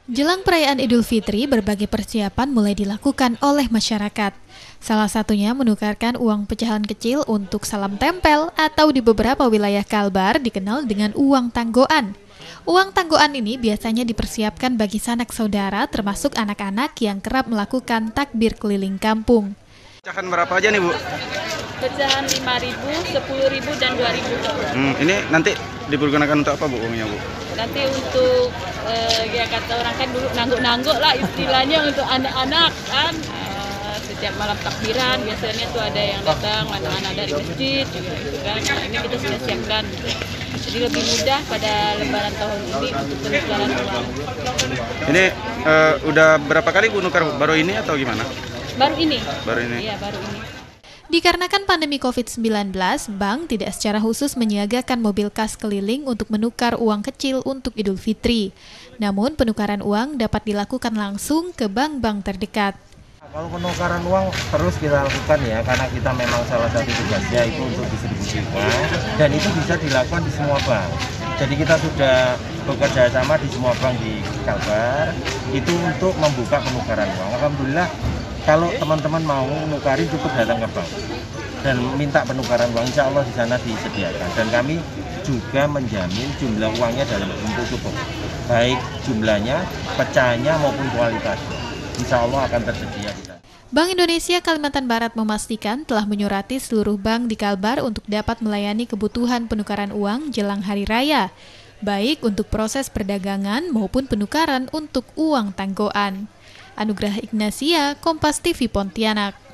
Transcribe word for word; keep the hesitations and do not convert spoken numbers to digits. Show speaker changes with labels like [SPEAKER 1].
[SPEAKER 1] Jelang perayaan Idul Fitri, berbagai persiapan mulai dilakukan oleh masyarakat. Salah satunya menukarkan uang pecahan kecil untuk salam tempel atau di beberapa wilayah Kalbar dikenal dengan uang tanggoan. Uang tanggoan ini biasanya dipersiapkan bagi sanak saudara termasuk anak-anak yang kerap melakukan takbir keliling kampung.
[SPEAKER 2] Pecahan berapa aja nih, Bu?
[SPEAKER 3] Pecahan lima ribu, sepuluh ribu, dan dua ribu.
[SPEAKER 2] Hmm, ini nanti dipergunakan untuk apa, Bu, uangnya, Bu?
[SPEAKER 3] Nanti untuk, eh, ya kata orang kan dulu nangguk-nangguk lah istilahnya untuk anak-anak kan. Eh, setiap malam takbiran biasanya tuh ada yang datang, anak-anak dari masjid gitu kan. Nah, ini kita sudah siapkan. Jadi lebih mudah pada lebaran tahun ini untuk penukaran uang.
[SPEAKER 2] Ini uh, udah berapa kali Bu nukar, Bu? Baru ini atau gimana?
[SPEAKER 3] Baru ini.
[SPEAKER 2] Baru ini.
[SPEAKER 3] Iya, baru ini.
[SPEAKER 1] Dikarenakan pandemi covid sembilan belas, bank tidak secara khusus menyiagakan mobil kas keliling untuk menukar uang kecil untuk Idul Fitri. Namun penukaran uang dapat dilakukan langsung ke bank-bank terdekat.
[SPEAKER 4] Kalau penukaran uang terus kita lakukan ya, karena kita memang salah satu tugasnya itu untuk distribusikan, dan itu bisa dilakukan di semua bank. Jadi kita sudah bekerja sama di semua bank di Kalbar, itu untuk membuka penukaran uang. Alhamdulillah, kalau teman-teman mau nukarin cukup datang ke bank dan minta penukaran uang, insya Allah di sana disediakan. Dan kami juga menjamin jumlah uangnya dalam bentuk cukup, baik jumlahnya, pecahannya maupun kualitasnya. Insya Allah akan tersedia di sana.
[SPEAKER 1] Bank Indonesia Kalimantan Barat memastikan telah menyurati seluruh bank di Kalbar untuk dapat melayani kebutuhan penukaran uang jelang Hari Raya, baik untuk proses perdagangan maupun penukaran untuk uang tanggoan. Anugrah Ignasia, Kompas T V Pontianak.